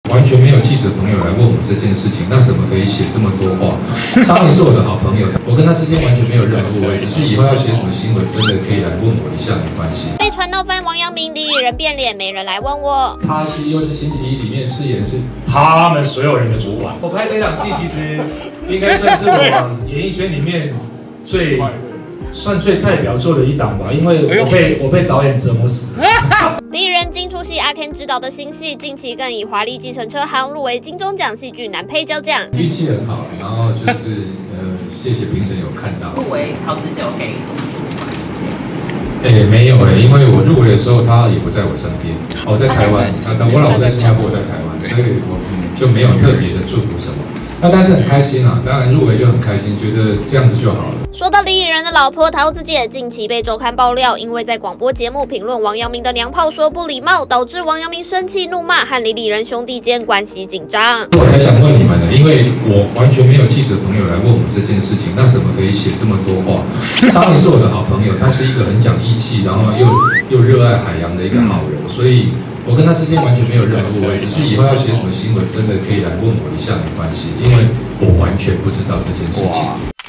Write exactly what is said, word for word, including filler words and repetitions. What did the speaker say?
完全没有记者朋友来问我这件事情，那怎么可以写这么多话？沙明是我的好朋友，我跟他之间完全没有任何误会，只是以后要写什么新闻，真的可以来问我一下，没关系。 被传闹翻王阳明李李仁变脸，没人来问我。 他是又是星期一里面饰演是他们所有人的主管。我拍这场戏其实应该算是我演艺圈里面最。 算最代表作的一档吧，因为我被我被导演折磨死。 李仁金出席阿 Ken 执导的新戏，近期更以《华丽计程车行》入围金钟奖戏剧男配角奖。 运气很好，然后就是呃，谢谢评审有看到。 入围陶子姐有给什么祝福吗？ 哎、欸，没有哎、欸，因为我入围的时候他也不在我身边，我在台湾，那等我老婆在新加坡，我在台湾，所以我嗯就没有特别的祝福什么。 那但是很开心啊，当然入围就很开心，觉得这样子就好了。 说到李李仁的老婆陶子姐，近期被周刊爆料，因为在广播节目评论王阳明的娘炮说不礼貌，导致王阳明生气怒骂，和李李仁兄弟间关系紧张。 我才想问你们呢，因为我完全没有记者朋友来问我这件事情，那怎么可以写这么多话？沙明是我的好朋友，他是一个很讲义气，然后又又热爱海洋的一个好人，所以。 我跟他之间完全没有任何误会，只是以后要写什么新闻，真的可以来问我一下，没关系，因为我完全不知道这件事情。